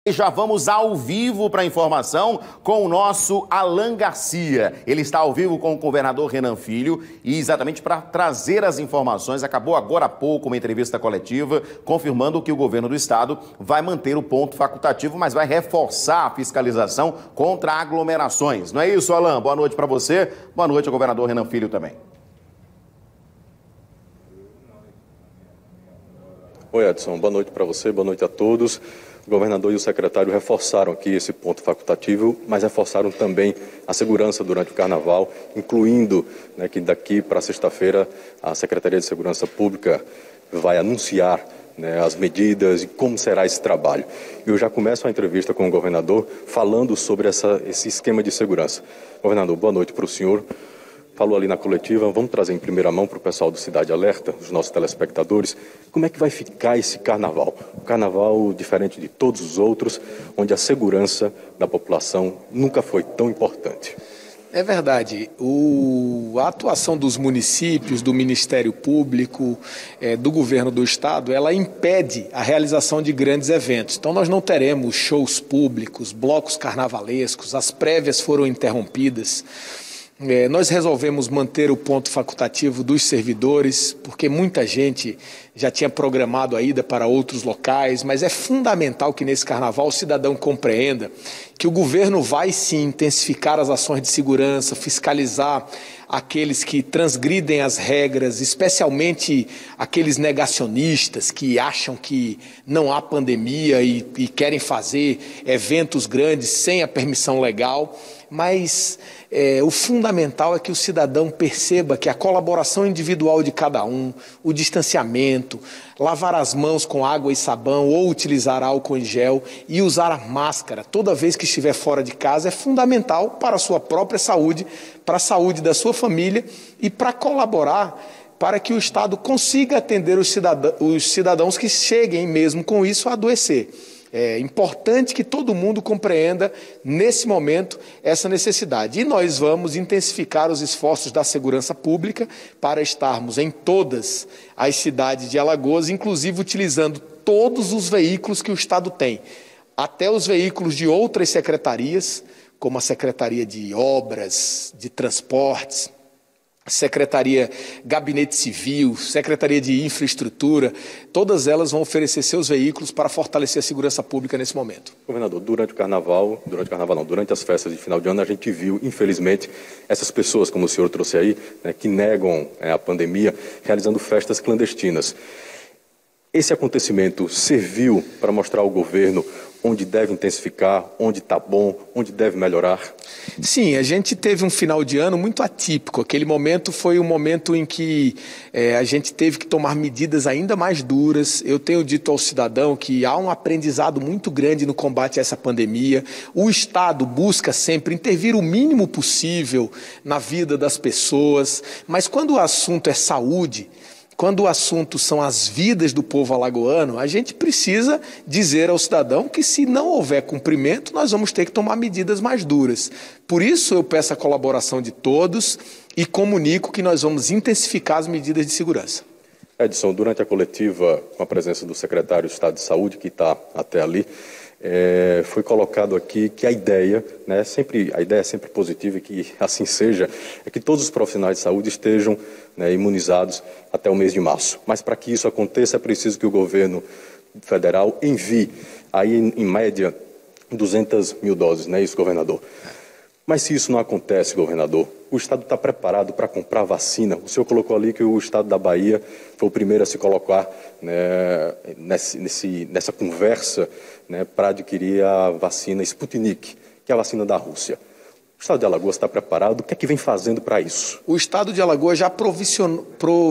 E já vamos ao vivo para a informação com o nosso Alan Garcia. Ele está ao vivo com o governador Renan Filho e exatamente para trazer as informações, acabou agora há pouco uma entrevista coletiva confirmando que o governo do estado vai manter o ponto facultativo, mas vai reforçar a fiscalização contra aglomerações. Não é isso, Alan? Boa noite para você. Boa noite ao governador Renan Filho também. Oi, Edson. Boa noite para você, boa noite a todos. O governador e o secretário reforçaram aqui esse ponto facultativo, mas reforçaram também a segurança durante o carnaval, incluindo que daqui para sexta-feira a Secretaria de Segurança Pública vai anunciar as medidas e como será esse trabalho. Eu já começo a entrevista com o governador falando sobre esse esquema de segurança. Governador, boa noite para o senhor. Falou ali na coletiva, vamos trazer em primeira mão para o pessoal do Cidade Alerta, os nossos telespectadores, como é que vai ficar esse carnaval? Um carnaval diferente de todos os outros, onde a segurança da população nunca foi tão importante. É verdade. A atuação dos municípios, do Ministério Público, do governo do estado, ela impede a realização de grandes eventos. Então nós não teremos shows públicos, blocos carnavalescos, as prévias foram interrompidas. Nós resolvemos manter o ponto facultativo dos servidores, porque muita gente já tinha programado a ida para outros locais, mas é fundamental que nesse carnaval o cidadão compreenda que o governo vai sim intensificar as ações de segurança, fiscalizar aqueles que transgridem as regras, especialmente aqueles negacionistas que acham que não há pandemia e querem fazer eventos grandes sem a permissão legal, mas o fundamental é que o cidadão perceba que a colaboração individual de cada um, o distanciamento, lavar as mãos com água e sabão ou utilizar álcool em gel e usar a máscara toda vez que estiver fora de casa é fundamental para a sua própria saúde, para a saúde da sua família e para colaborar para que o Estado consiga atender os cidadãos que cheguem mesmo com isso a adoecer. É importante que todo mundo compreenda, nesse momento, essa necessidade. E nós vamos intensificar os esforços da segurança pública para estarmos em todas as cidades de Alagoas, inclusive utilizando todos os veículos que o Estado tem, até os veículos de outras secretarias, como a Secretaria de Obras, de Transportes, Secretaria Gabinete Civil, Secretaria de Infraestrutura, todas elas vão oferecer seus veículos para fortalecer a segurança pública nesse momento. Governador, durante as festas de final de ano, a gente viu, infelizmente, essas pessoas, como o senhor trouxe aí, que negam a pandemia, realizando festas clandestinas. Esse acontecimento serviu para mostrar ao governo onde deve intensificar, onde está bom, onde deve melhorar? Sim, a gente teve um final de ano muito atípico. Aquele momento foi um momento em que a gente teve que tomar medidas ainda mais duras. Eu tenho dito ao cidadão que há um aprendizado muito grande no combate a essa pandemia. O Estado busca sempre intervir o mínimo possível na vida das pessoas, mas quando o assunto é saúde, quando o assunto são as vidas do povo alagoano, a gente precisa dizer ao cidadão que se não houver cumprimento, nós vamos ter que tomar medidas mais duras. Por isso eu peço a colaboração de todos e comunico que nós vamos intensificar as medidas de segurança. Edson, durante a coletiva, com a presença do secretário de Estado de Saúde, que está até ali, foi colocado aqui que a ideia é sempre positiva e que assim seja, é que todos os profissionais de saúde estejam imunizados até o mês de março. Mas para que isso aconteça é preciso que o governo federal envie aí em média 200 mil doses, não é isso, governador? Mas se isso não acontece, governador, o Estado está preparado para comprar vacina? O senhor colocou ali que o Estado da Bahia foi o primeiro a se colocar nessa conversa para adquirir a vacina Sputnik, que é a vacina da Rússia. O Estado de Alagoas está preparado? O que é que vem fazendo para isso? O Estado de Alagoas já provisionou?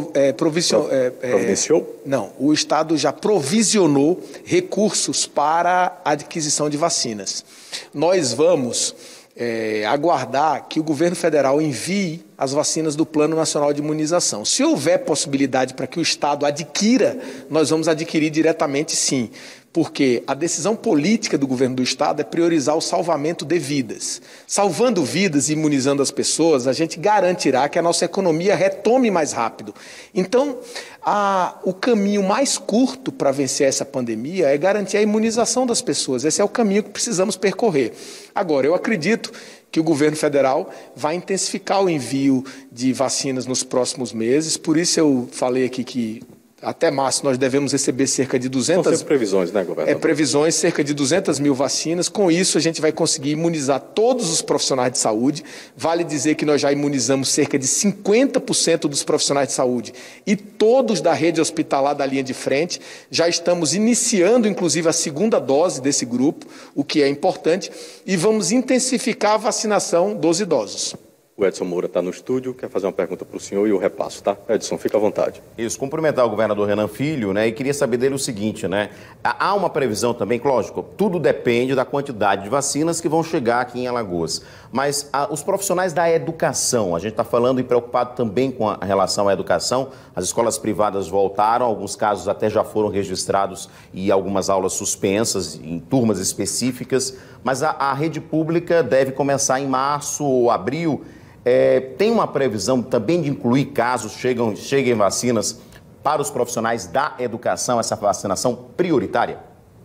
Não, o Estado já provisionou recursos para a aquisição de vacinas. Nós vamos aguardar que o governo federal envie as vacinas do Plano Nacional de Imunização. Se houver possibilidade para que o Estado adquira, nós vamos adquirir diretamente sim, porque a decisão política do governo do Estado é priorizar o salvamento de vidas. Salvando vidas e imunizando as pessoas, a gente garantirá que a nossa economia retome mais rápido. Então, o caminho mais curto para vencer essa pandemia é garantir a imunização das pessoas. Esse é o caminho que precisamos percorrer. Agora, eu acredito que o governo federal vai intensificar o envio de vacinas nos próximos meses, por isso eu falei aqui que até março nós devemos receber cerca de 200... São sempre previsões, né, governador? Previsões, cerca de 200 mil vacinas. Com isso, a gente vai conseguir imunizar todos os profissionais de saúde. Vale dizer que nós já imunizamos cerca de 50% dos profissionais de saúde e todos da rede hospitalar da linha de frente. Já estamos iniciando, inclusive, a segunda dose desse grupo, o que é importante, e vamos intensificar a vacinação dos idosos. O Edson Moura está no estúdio, quer fazer uma pergunta para o senhor e eu repasso, tá? Edson, fica à vontade. Isso, cumprimentar o governador Renan Filho, né? E queria saber dele o seguinte, né? Há uma previsão também, lógico, tudo depende da quantidade de vacinas que vão chegar aqui em Alagoas. Mas os profissionais da educação, a gente está falando e preocupado também com a relação à educação. As escolas privadas voltaram, alguns casos até já foram registrados e algumas aulas suspensas em turmas específicas. Mas a rede pública deve começar em março ou abril. Tem uma previsão também de incluir casos cheguem vacinas para os profissionais da educação, essa vacinação prioritária?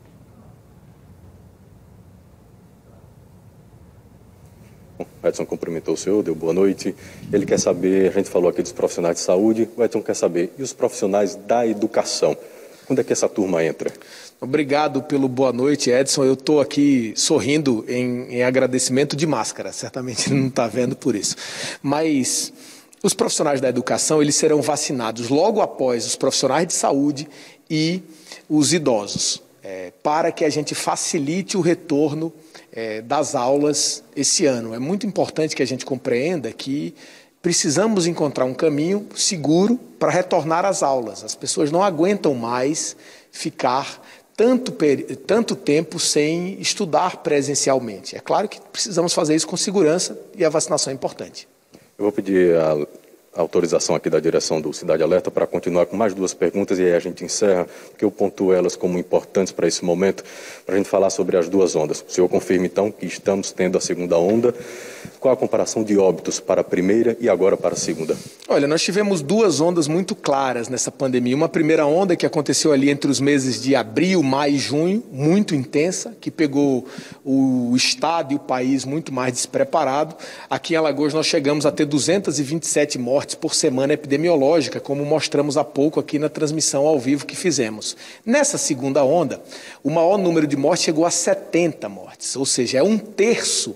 O Edson cumprimentou o senhor, deu boa noite. Ele quer saber, a gente falou aqui dos profissionais de saúde, o Edson quer saber, e os profissionais da educação? Quando é que essa turma entra? Obrigado pelo boa noite, Edson. Eu estou aqui sorrindo em agradecimento de máscara. Certamente ele não está vendo por isso. Mas os profissionais da educação, eles serão vacinados logo após os profissionais de saúde e os idosos, para que a gente facilite o retorno das aulas esse ano. É muito importante que a gente compreenda que precisamos encontrar um caminho seguro para retornar às aulas. As pessoas não aguentam mais ficar tanto tempo sem estudar presencialmente. É claro que precisamos fazer isso com segurança e a vacinação é importante. Eu vou pedir a autorização aqui da direção do Cidade Alerta para continuar com mais duas perguntas e aí a gente encerra, porque eu pontuo elas como importantes para esse momento, para a gente falar sobre as duas ondas. O senhor confirma então que estamos tendo a segunda onda. Qual a comparação de óbitos para a primeira e agora para a segunda? Olha, nós tivemos duas ondas muito claras nessa pandemia. Uma primeira onda que aconteceu ali entre os meses de abril, maio e junho, muito intensa, que pegou o estado e o país muito mais despreparado. Aqui em Alagoas nós chegamos a ter 227 mortes por semana epidemiológica, como mostramos há pouco aqui na transmissão ao vivo que fizemos. Nessa segunda onda, o maior número de mortes chegou a 70 mortes, ou seja, é um terço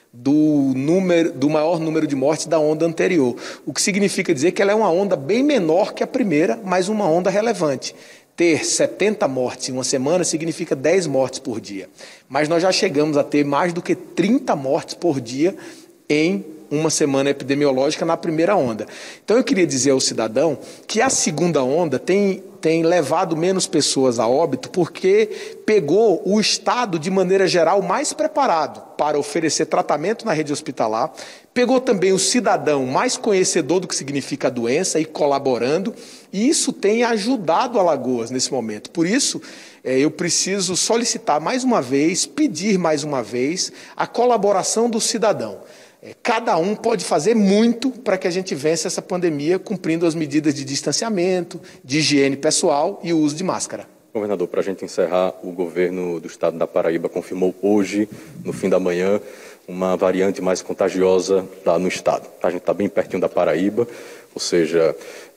do maior número de mortes da onda anterior, o que significa dizer que ela é uma onda bem menor que a primeira, mas uma onda relevante. Ter 70 mortes em uma semana significa 10 mortes por dia, mas nós já chegamos a ter mais do que 30 mortes por dia em uma semana epidemiológica na primeira onda. Então eu queria dizer ao cidadão que a segunda onda tem levado menos pessoas a óbito porque pegou o Estado de maneira geral mais preparado para oferecer tratamento na rede hospitalar, pegou também o cidadão mais conhecedor do que significa a doença e colaborando, e isso tem ajudado Alagoas nesse momento. Por isso, eu preciso solicitar mais uma vez, pedir mais uma vez a colaboração do cidadão. Cada um pode fazer muito para que a gente vença essa pandemia cumprindo as medidas de distanciamento, de higiene pessoal e o uso de máscara. Governador, para a gente encerrar, o governo do estado da Paraíba confirmou hoje, no fim da manhã, uma variante mais contagiosa lá no estado. A gente está bem pertinho da Paraíba, ou seja,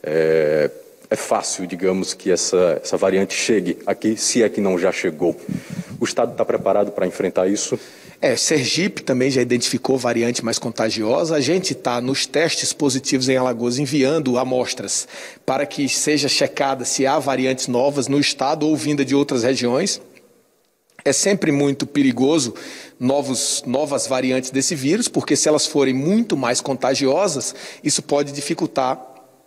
é fácil, digamos, que essa variante chegue aqui, se é que não já chegou. O estado está preparado para enfrentar isso? Sergipe também já identificou variante mais contagiosa. A gente está nos testes positivos em Alagoas enviando amostras para que seja checada se há variantes novas no estado ou vinda de outras regiões. É sempre muito perigoso novas variantes desse vírus, porque se elas forem muito mais contagiosas, isso pode dificultar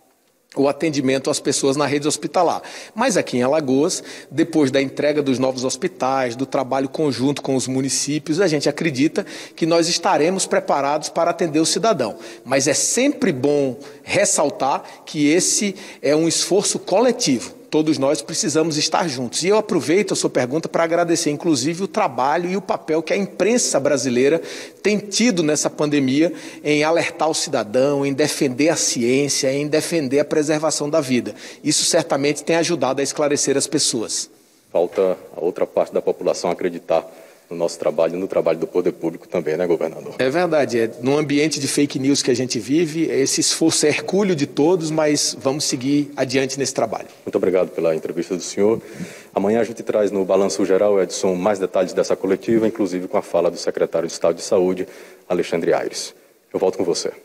o atendimento às pessoas na rede hospitalar. Mas aqui em Alagoas, depois da entrega dos novos hospitais, do trabalho conjunto com os municípios, a gente acredita que nós estaremos preparados para atender o cidadão. Mas é sempre bom ressaltar que esse é um esforço coletivo. todos nós precisamos estar juntos. E eu aproveito a sua pergunta para agradecer, inclusive, o trabalho e o papel que a imprensa brasileira tem tido nessa pandemia em alertar o cidadão, em defender a ciência, em defender a preservação da vida. Isso certamente tem ajudado a esclarecer as pessoas. Falta a outra parte da população acreditar no nosso trabalho e no trabalho do poder público também, né, governador? É verdade, num ambiente de fake news que a gente vive, esse esforço é hercúleo de todos, mas vamos seguir adiante nesse trabalho. Muito obrigado pela entrevista do senhor. Amanhã a gente traz no Balanço Geral, Edson, mais detalhes dessa coletiva, inclusive com a fala do secretário de Estado de Saúde, Alexandre Aires. Eu volto com você.